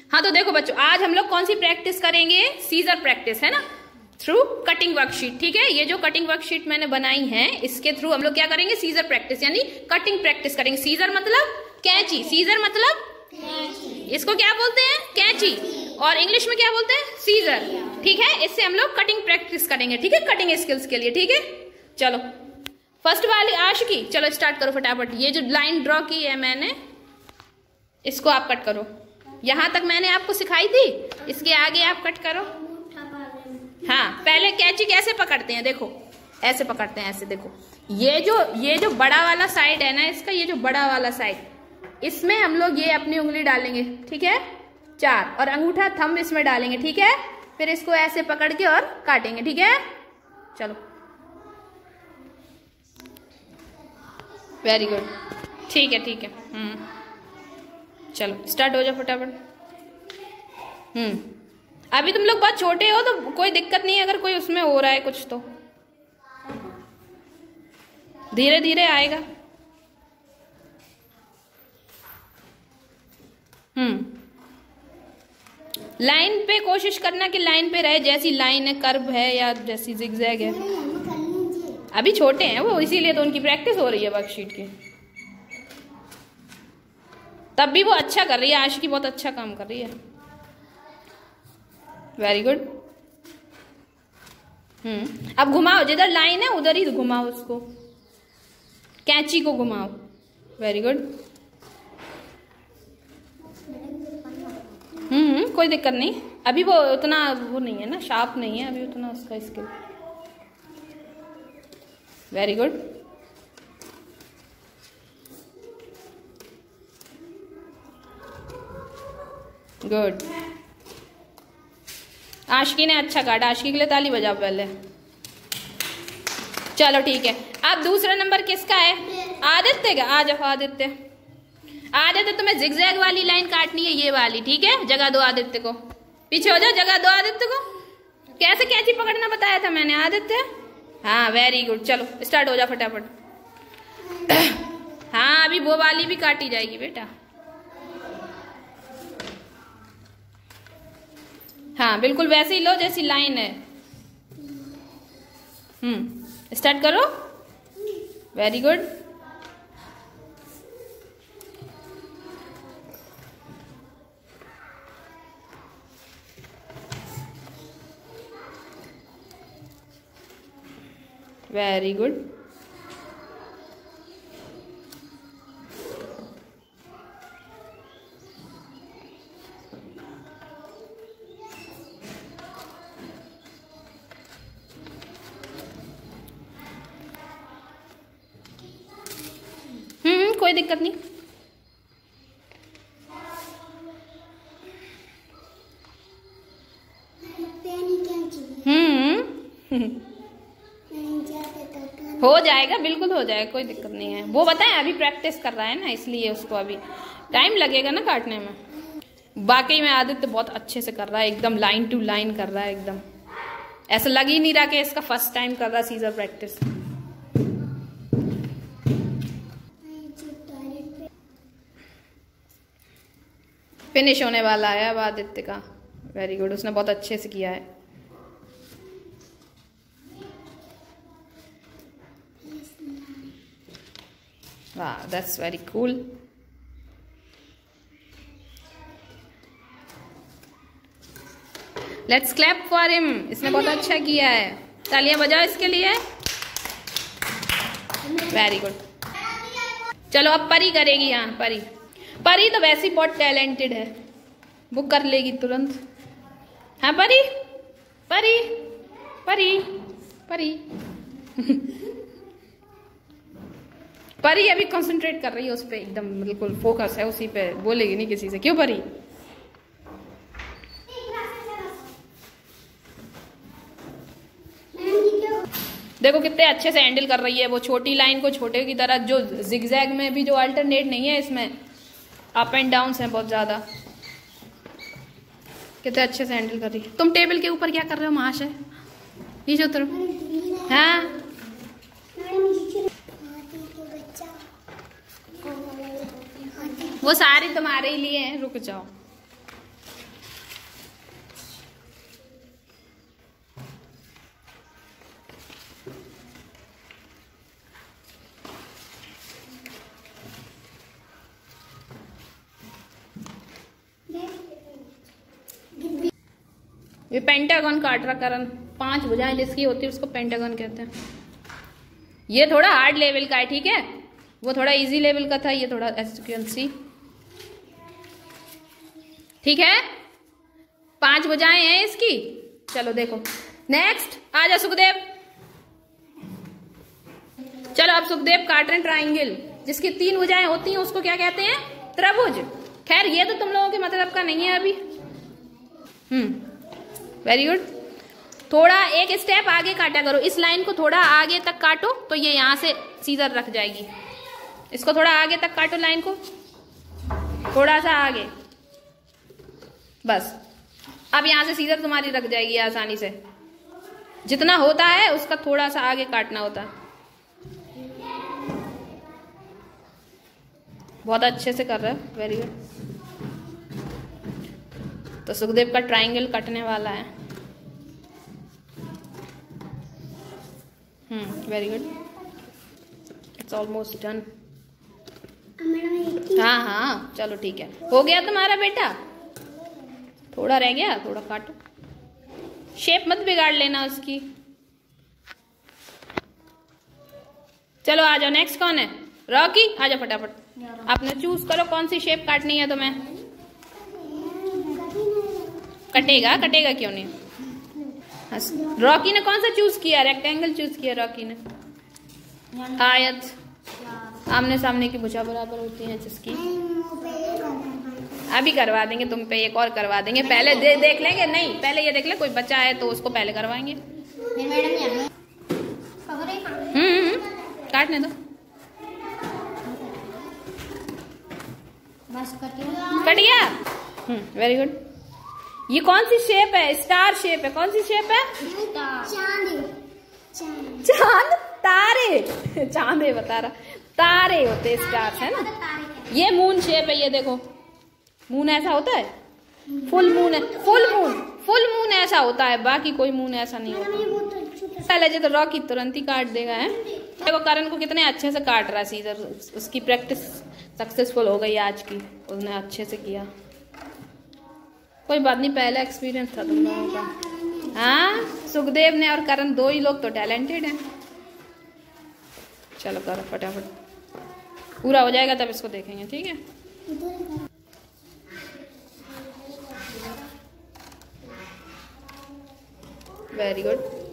हाँ तो देखो बच्चों, आज हम लोग कौन सी प्रैक्टिस करेंगे? सीजर प्रैक्टिस, है ना, थ्रू कटिंग वर्कशीट। ठीक है, ये जो कटिंग वर्कशीट मैंने बनाई है इसके थ्रू हम लोग क्या करेंगे? सीजर प्रैक्टिस यानी कटिंग प्रैक्टिस करेंगे। सीजर मतलब कैंची, सीजर मतलब इसको क्या बोलते हैं? कैंची, और इंग्लिश में क्या बोलते हैं? सीजर। ठीक है, इससे हम लोग कटिंग प्रैक्टिस करेंगे। ठीक है, कटिंग स्किल्स के लिए। ठीक है, चलो फर्स्ट वाली आशिकी, चलो स्टार्ट करो फटाफट। ये जो लाइन ड्रॉ की है मैंने, इसको आप कट करो। यहां तक मैंने आपको सिखाई थी, इसके आगे आप कट करो। हाँ, पहले कैंची कैसे पकड़ते हैं? देखो ऐसे पकड़ते हैं, ऐसे। देखो ये जो बड़ा वाला साइड है ना इसका, ये जो बड़ा वाला साइड, इसमें हम लोग ये अपनी उंगली डालेंगे। ठीक है, 4, और अंगूठा थंब इसमें डालेंगे। ठीक है, फिर इसको ऐसे पकड़ के और काटेंगे। ठीक है, चलो वेरी गुड। ठीक है ठीक है, चलो स्टार्ट हो जाओ फटाफट। अभी तुम लोग बहुत छोटे हो तो कोई दिक्कत नहीं है, अगर कोई उसमें हो रहा है कुछ तो धीरे धीरे आएगा। लाइन पे कोशिश करना कि लाइन पे रहे, जैसी लाइन है, कर्व है या जैसी जिगजैग है। अभी छोटे हैं वो, इसीलिए तो उनकी प्रैक्टिस हो रही है वर्कशीट की। तब भी वो अच्छा कर रही है, आशिकी बहुत अच्छा काम कर रही है। Very good. अब घुमाओ, जिधर लाइन है उधर ही घुमाओ उसको, कैंची को घुमाओ। Very good. कोई दिक्कत नहीं, अभी वो उतना वो नहीं है ना, शार्प नहीं है अभी उतना उसका skill. Very good. Good, Aashiki ने अच्छा काटा, आशिकी के लिए ताली बजाओ पहले। चलो ठीक है, अब दूसरा नंबर किसका है? आदित्य का। आ जाओ आदित्य। आदित्य तुम्हें जिगजैग वाली लाइन काटनी है, ये वाली। ठीक है, जगह दो आदित्य को, पीछे हो जाओ, जगह दो आदित्य को। कैसे कैंची पकड़ना बताया था मैंने आदित्य? हाँ वेरी गुड, चलो स्टार्ट हो जाओ फटाफट। हाँ अभी वो वाली भी काटी जाएगी बेटा। हाँ बिल्कुल वैसे ही लो जैसी लाइन है। स्टार्ट करो। Very good. Very good. कोई दिक्कत नहीं। हो जाएगा, बिल्कुल हो जाएगा, कोई दिक्कत नहीं है। वो बताएं अभी प्रैक्टिस कर रहा है ना, इसलिए उसको अभी टाइम लगेगा ना काटने में। बाकी में आदित्य बहुत अच्छे से कर रहा है, एकदम लाइन टू लाइन कर रहा है, एकदम ऐसा लग ही नहीं रहा कि इसका फर्स्ट टाइम कर रहा है सीजर प्रैक्टिस। फिनिश होने वाला है अब आदित्य का। वेरी गुड, उसने बहुत अच्छे से किया है। वाह, that's very cool. Let's clap for him, इसने बहुत अच्छा किया है, तालियां बजाओ इसके लिए। Very good. चलो अब परी करेगी। हाँ परी, परी तो वैसे ही बहुत टैलेंटेड है, वो कर लेगी तुरंत। हाँ परी, परी परी परी। परी अभी कंसंट्रेट कर रही है उस पे, एकदम बिल्कुल फोकस है उसी पे, बोलेगी नहीं किसी से। क्यों परी? देखो कितने अच्छे से हैंडल कर रही है वो छोटी लाइन को छोटे की तरह। जो जिगजैग में भी जो अल्टरनेट नहीं है, इसमें अप एंड डाउन है बहुत ज्यादा। कितने अच्छे से हैंडल कर रही है। तुम टेबल के ऊपर क्या कर रहे हो महाशय? नीचे उतरो। हाँ वो सारे तुम्हारे ही लिए हैं, रुक जाओ। ये पेंटागन काट रहा करण, 5 भुजाएं जिसकी होती है उसको पेंटागन कहते हैं। ये थोड़ा हार्ड लेवल का है, ठीक है, वो थोड़ा इजी लेवल का था, ये थोड़ा एसक्यूएनसी, ठीक है। 5 भुजाएं हैं इसकी। चलो देखो नेक्स्ट, आजा सुखदेव। चलो अब सुखदेव काट रहे हैं ट्राइंगल, जिसकी 3 भुजाएं होती हैं उसको क्या कहते हैं? त्रिभुज। खैर ये तो तुम लोगों के मतलब का नहीं है अभी। Very good. थोड़ा एक स्टेप आगे काटा करो, इस लाइन को थोड़ा आगे तक काटो तो ये यहां से सीजर रख जाएगी। इसको थोड़ा आगे तक काटो, लाइन को थोड़ा सा आगे, बस। अब यहां से सीजर तुम्हारी रख जाएगी आसानी से। जितना होता है उसका थोड़ा सा आगे काटना होता है। बहुत अच्छे से कर रहे हो, वेरी गुड। तो सुखदेव का ट्रायंगल कटने वाला है। Very good, it's almost done. हाँ हाँ चलो ठीक है, हो गया तुम्हारा बेटा। थोड़ा रह गया, थोड़ा काटो, शेप मत बिगाड़ लेना उसकी। चलो आ जाओ, नेक्स्ट कौन है? रॉकी, आ जाओ फटाफट। आपने चूज करो कौन सी शेप काटनी है तुम्हें। कटेगा, कटेगा क्यों नहीं। रॉकी ने कौन सा चूज किया? रेक्टेंगल चूज किया रॉकी ने। आयत, आमने सामने की भुजा बराबर होती है जिसकी। अभी करवा देंगे तुम पे, एक और करवा देंगे। पहले देख लेंगे, नहीं पहले ये देख ले, कोई बच्चा है तो उसको पहले करवाएंगे। काटने दो, बस कट गया। Very good. ये कौन सी शेप है? स्टार शेप है। कौन सी शेप है? चांद, तारे। चांदे बता रहा, तारे होते स्टार है ना। ये मून शेप है, ये देखो मून ऐसा होता है। फुल मून है, फुल मून ऐसा होता है, बाकी कोई मून ऐसा नहीं होता। पहले तो रॉकी तुरंत ही काट देगा है। देखो करण को कितने अच्छे से काट रहा है सीजर। उसकी प्रैक्टिस सक्सेसफुल हो गई आज की, उसने अच्छे से किया। कोई बात नहीं, पहला एक्सपीरियंस था तुम लोगों का। हाँ, सुखदेव ने और करण दो ही लोग तो टैलेंटेड हैं। चलो करो फटाफट, पूरा हो जाएगा तब इसको देखेंगे, ठीक है। Very good.